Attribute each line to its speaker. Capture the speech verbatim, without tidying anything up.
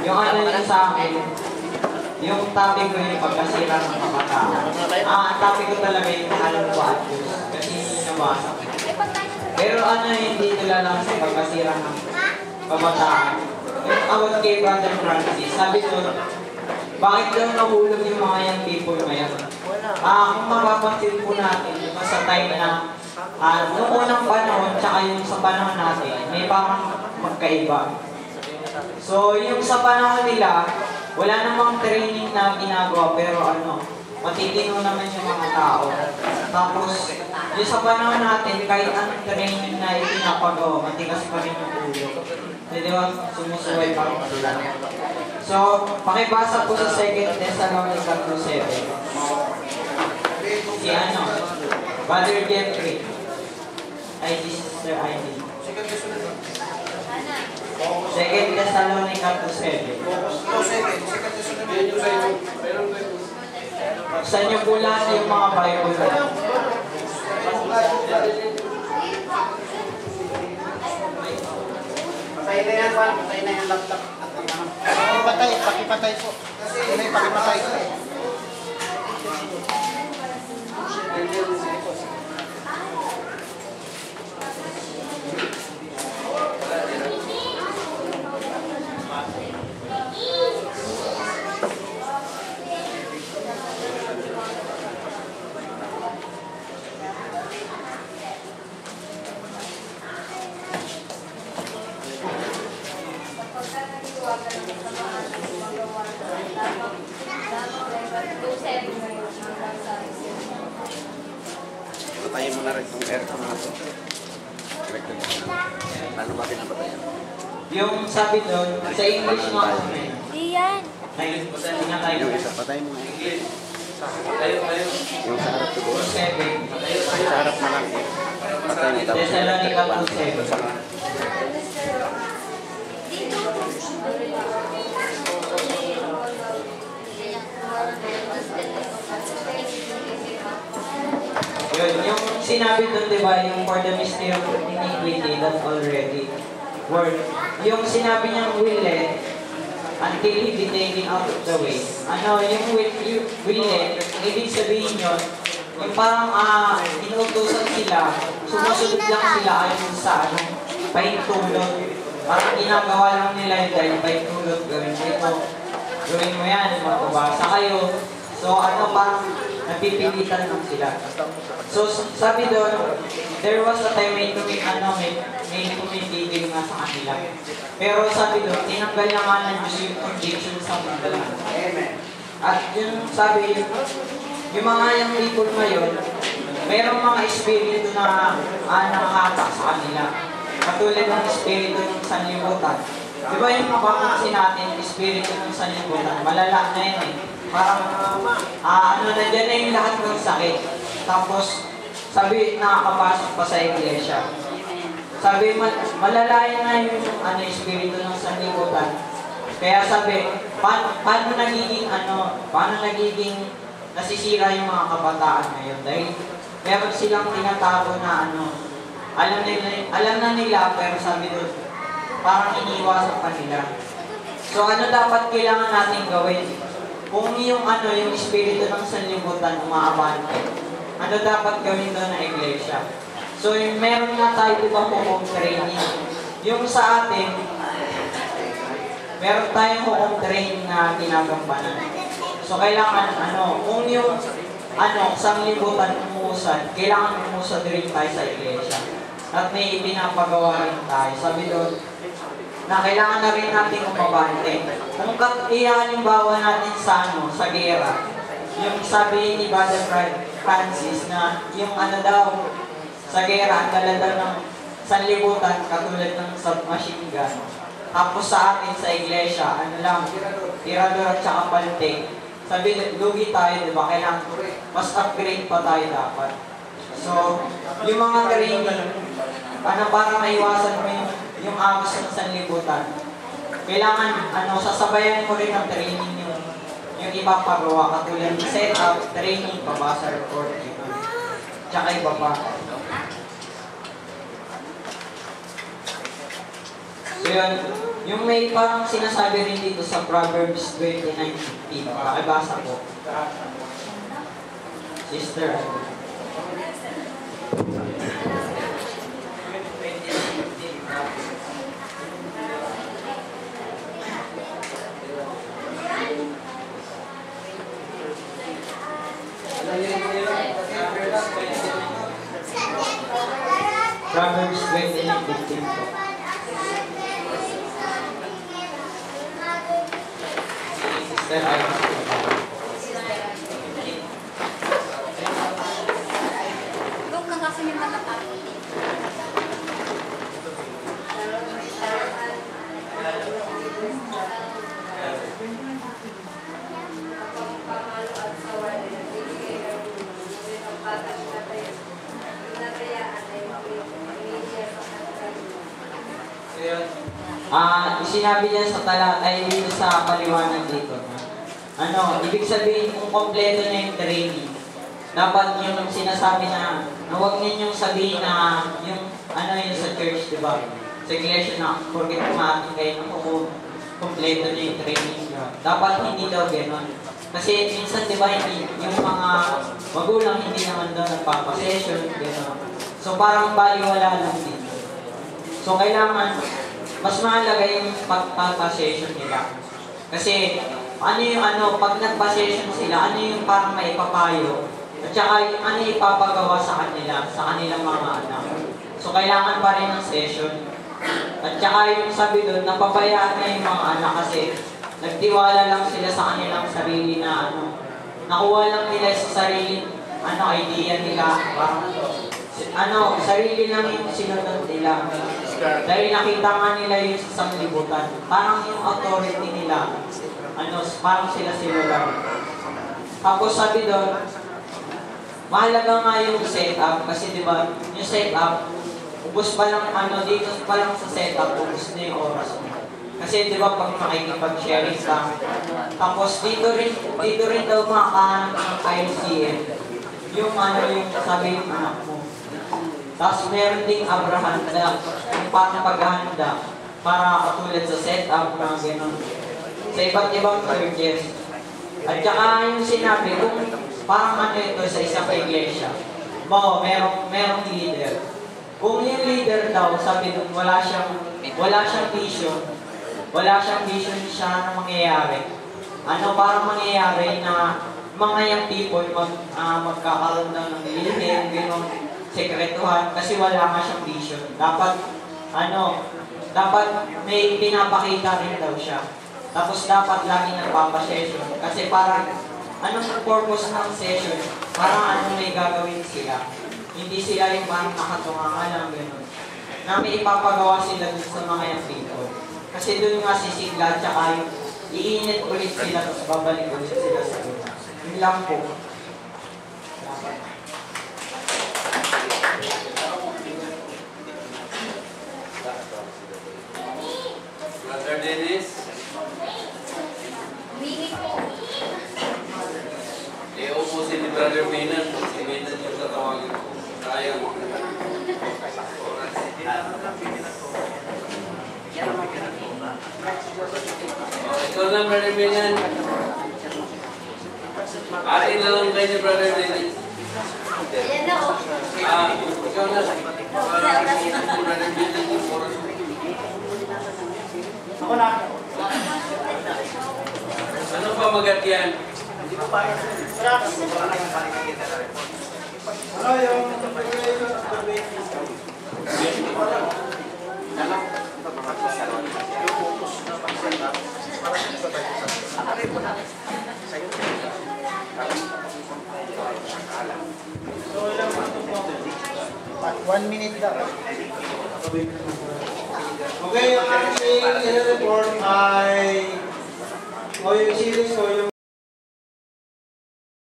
Speaker 1: Yung ano yun sa akin, yung topic ko yung pagkasira ng kabataan. Ah, ang topic ko talaga yung alam ko at Diyos. Kasi hindi nabasa ko. Pero ano yung dito lang sa pagkasira ng kabataan. Yung awat kay Brother Francis, sabi ko, bakit daw nahulog yung mga young people ngayon? Ah, kung mapapansin po natin, diba sa time na ah, noong unang panahon, tsaka yung sa panahon natin, may parang magkaiba. So, yung sa panahon nila, wala namang training na ginagawa, pero ano, matitino naman yung mga tao. Tapos, yung sa panahon natin, kahit anong training na ipinapagawa, matigas pa rin yung ulo. Di ba? Sumusuway pa rin sila. So, pakibasa po sa Second Thessalonica two seven. Si ano, Brother Jeffrey. Ay, si Sister Ivy. Second Thessalonica two seven. Buksan niyo po lahat yung mga Bible na.
Speaker 2: Patay na yan, Juan. Patay na yung laptop. Pakipatay, pakipatay po. Ano yung pakipatay? Patayin mo na rin itong aircon na ito. Paano ba pinapatayin?
Speaker 1: Yung sabi doon, sa English mo ako na yun.
Speaker 3: Diyan.
Speaker 2: Yung isa, patayin mo na. Yung sa harap siguro.
Speaker 1: seven.
Speaker 2: Sa harap na lang. Patayin mo tapos.
Speaker 1: Thessalonica two seven. Yun, yung sinabi doon, di ba, yung for the mystery of iniquity that already worked. Yung sinabi niyang will eh, until he be taken out of the way. Ano, yung will, yung will eh, ibig sabihin yun, yung parang uh, inuutosan sila, sumusunod lang sila ayon sa ano, pahintulot. Parang ginagawa lang nila yung dahil pahintulot, gawin mo ito, gawin mo yan, magbabasa kayo. So ano, parang napipilitan lang sila. So sabi doon, there was a time may tumig, ano, may, may tumitigil nga sa kanila. Pero sabi doon, tinanggal na nga ng Diyos yung conviction sa mundo. At yun sabi, yung mga yung people ngayon, mayroong mga espiritu na ah, nakahatak sa kanila. Katulad ng espiritu ng sanlibutan. Di ba yung mapapansin natin, espiritu ng sanlibutan, malala na yun eh. Parang, ah, ano na dyan na yung lahat ng sakit. Tapos, sabi, nakakapasok pa sa iglesia. Sabi, mal malalayan na yung ano, espiritu ng sanlibutan. Kaya sabi, pa paano nagiging, ano, paano nagiging nasisira yung mga kabataan ngayon? Dahil meron silang tinatago na, ano, alam, nila, alam na nila, pero sabi doon, parang iniiwasan pa nila. So, ano dapat kailangan natin gawin? Kung yung ano, yung espiritu ng sanlibutan umaabante, ano dapat gawin doon na iglesia? So, yung meron nga tayo ibang home training. Yung sa atin, meron tayong home training na ginagampanan. So, kailangan, ano, kung yung, ano, sanlibutan umusad, kailangan umusad rin tayo sa iglesia. At may ipinapagawa rin tayo. Sabi doon, na kailangan na rin natin umabante. Kung ihalimbawa natin sa ano, sa gera, yung sabi ni Brother Francis na yung ano daw, sa gera, ang dala daw ng sanlibutan katulad ng submachine gun. Tapos sa atin sa iglesia, ano lang, tirador at saka palting. Sabi, lugi tayo, di ba? Kailangan mas upgrade pa tayo dapat. So, yung mga training, ano, para maiwasan mo yung yung agos ng sanlibutan, kailangan, ano, sasabayan mo rin ng training yung, yung ipapagawa, katulad ng setup, training, pabasa, report, yun. Tsaka iba pa. So, yun, yung may parang sinasabi rin dito sa Proverbs twenty-nine fifteen. Pakibasa po. Sister. Proverbs twenty-nine fifteen po. Sister, ayun.
Speaker 3: Huwag ka kasi may matatapos.
Speaker 1: Ah, sinabi niya sa talata ay dito sa paliwanag dito. Ano, ibig sabihin kung kompleto na yung training. Dapat yung sinasabi na, na huwag ninyong sabihin na yung ano yun sa church, di ba? Sa iglesia na, porket kumain kayo ng kung kompleto na yung training nyo. Dapat hindi daw gano'n. Kasi minsan, di ba, hindi, yung mga magulang hindi naman daw nagpapasession, gano'n. So parang baliwala lang dito. So kailangan, mas mahalaga yung pagpapasession nila. Kasi, ano yung ano, pag nagpa-session sila, ano yung parang may ipapayo, at saka yung ano yung ipapagawa sa kanila, sa kanilang mga anak. So, kailangan pa rin ng session. At saka yung sabi doon, napabayaan na yung mga anak kasi nagtiwala lang sila sa kanilang sarili na ano, nakuha lang nila sa sarili, ano, idea nila, parang, ano, sarili lang yung sinunod nila. Dahil nakita nga nila yung sa sanglibutan. Parang yung authority nila, ano, parang sila sila lang. Tapos sabi doon, mahalaga nga yung setup kasi di ba, yung setup, ubos pa lang, ano, dito pa lang sa setup, ubos na yung oras mo. Kasi di ba, pag makikipag-sharing ka, tapos dito rin, dito rin daw makakahanap ng I C M, yung ano, yung sabi yung anak mo. Tapos meron ding Abraham na yung parang paghahanda para katulad sa setup na gano'n. Sa iba't ibang churches. At saka yung sinabi, kung parang ano ito sa isang iglesia, mo, merong, merong leader. Kung yung leader daw, sabi doon, wala siyang, wala siyang vision, wala siyang vision siya na mangyayari. Ano parang mangyayari na mga young people mag, uh, magkakaroon ng lilin, gano'n, sekretuhan kasi wala nga siyang vision. Dapat, ano, dapat may pinapakita rin daw siya. Tapos dapat lagi nagpapasession. Kasi parang, anong purpose ng session? Parang ano may gagawin sila. Hindi sila yung parang nakatunganga lang, gano'n. Na may ipapagawa sila dun sa mga young people. Kasi dun nga sisigla, tsaka yung iinit ulit sila, tapos babalik ulit sila sa gina. Yun lang po.
Speaker 4: Brother Dennis, i-upusin ni Brother Minan. Si Minan yung tatawagin ko. Sayang. Oh, ikaw lang, Brother Minan. Atin na lang kayo ni Brother Dennis.
Speaker 3: Ayan na o.
Speaker 4: Ah, ikaw na. Brother Minan yung oras.
Speaker 2: Ako na.
Speaker 4: Ano pa magat yan?
Speaker 2: Ano yung... One minute lang.
Speaker 5: Okay, yung aking i-report ay o yung series ko, yung